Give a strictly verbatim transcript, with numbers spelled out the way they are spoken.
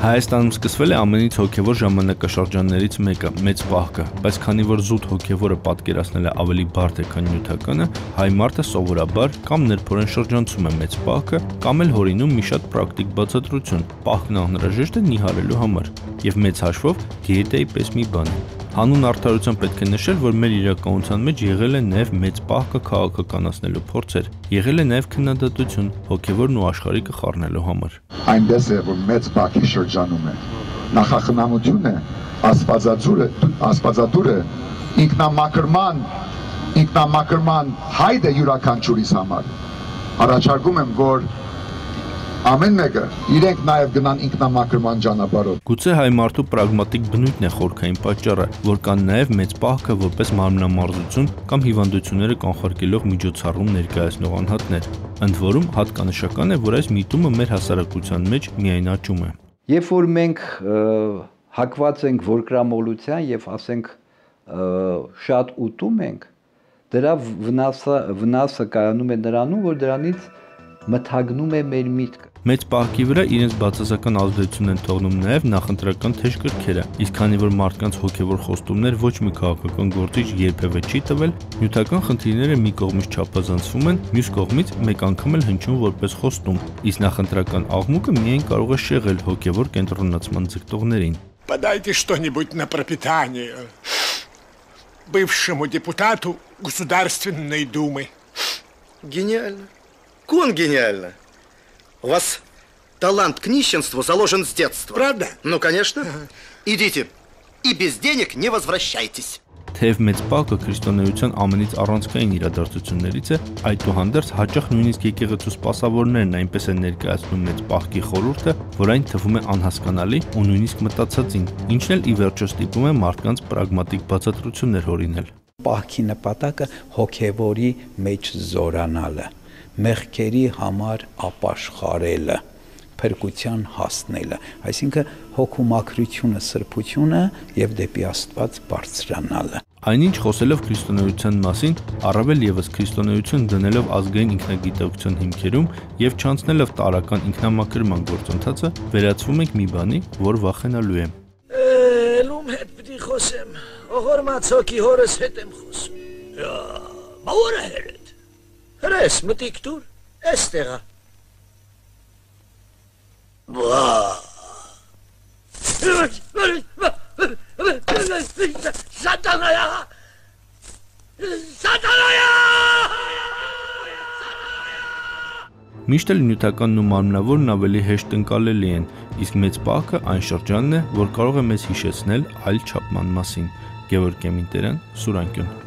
Հայաստանում սկսվել է ամենից հոգևոր ժամանակաշրջաններից մեկը՝ մեծ պահքը, բայց քանի որ զուտ հոգևորը պատկերացնել է ավելի բարդ է, քան նյութականը, հայ մարդը սովորաբար կամ ներփորեն շրջանցում է մեծ պահքը, կամ էլ հորինում մի շատ պրակտիկ բացատրություն՝ պահքն անհրաժեշտ է նիհարելու համար, եւ մեծ հաշվով դիետայի պես մի բան է։ Հանուն արդարության պետք է նշել, որ մեր իրականության մեջ եղել է նաև մեծ պահքը քաղաքականացնելու փորձեր, եղել է նաև քննադատություն հոգևորն ու աշխարհիկը խառնելու համար։ Այնպես է, որ մեծ պահքի շրջանում է նախախնամությունը, աստվածածուրը, աստվածատուրը ինքնամակրման, ինքնամակրման հայտ է յուրաքանչյուրիս համար։ Առաջարկում եմ, որ ամեն մեկը իրենք նաև գնան ինքնամակրման ճանապարհով։ Գուցե հայ մարդու պրագմատիկ բնույթն է խորքային պատճառը, որ կան նաև մեծ պահքը որպես մարմնամարզություն կամ հիվանդությունները կանխարգելող միջոցառում ներկայացնող անհատներ։ Ընդ որում հատկանշական է, որ այս միտումը մեր հասարակության մեջ միայն աճում է։ Երբ որ մենք հակված ենք որկրամոլության եւ ասենք շատ ուտում ենք, դրա վնասը վնասը կայանում է նրանում, որ դրանից մթագնում է մեր միտքը։ Մեծ պահքի վրա իրենց բացասական ազդեցություն են թողնում նաև նախընտրական թեժ կրքերը, իսկ քանի որ մարդկանց հոգևոր խոստումներ ոչ մի քաղաքական գործիչ երբևէ չի տվել, նյութական խնդիրները մի կողմից չափազանցվում են, мյուս կողմից մեկ անգամ էլ հնչում որպես խոստում, իսկ նախընտրական աղմուկը միայն կարող է շեղել հոգևոր կենտրոնացման ձգտողներին։ Подайте что-нибудь на пропитание бывшему депутату Государственной Думы. Гениально. Кон гениально. У вас талант к нищенству заложен с детства. Правда? Ну, конечно. Идите. И без денег не возвращайтесь. Թեև մեծ պահքը քրիստոնեության ամենից առանցքային իրադարձություններից է, այդուհանդերձ հաճախ նույնիսկ եկեղեցու սպասավորներն այնպես են ներկայացնում մեծ պահքի խորհուրդը, որ այն թվում է անհասկանալի ու նույնիսկ մտածածին, ինչն էլ ի վերջո ստիպում է մարդկանց պրագմատիկ բացատրություններ հորինել։ Պահքի նպատակը հոգևորի մեջ զորանալը, մեղքերի համար ապաշխարելը, փրկության հասնելը, այսինքն հոգու մաքրությունը, սրբությունը եւ դեպի Աստված բարձրանալը։ Այնինչ խոսելով քրիստոնեության մասին, առավել եւս քրիստոնեություն դնելով ազգային ինքնագիտակցության հիմքերում եւ չանցնելով տարական ինքնամաքրման գործընթացը, վերացվում ենք մի բանի, որ վախենալու է։ Լում հետ պիտի խոսեմ, ողորմածոքի հորս հետ եմ խոսում։ Բա ո՞ր է հերդ։ Հրես մտիկ դուր, էստեղա։ Բա Սատանայա Սատանայա Միշտ էլ նյութականն ու մարմնավորն ավելի հեշտ ընկալելի են, իսկ մեծ պահքը այն շրջանն է, որ կարող է մեզ հիշեցնել այլ չափման մասին։ Գևորգ Էմինտերյան, Սուրանկյուն։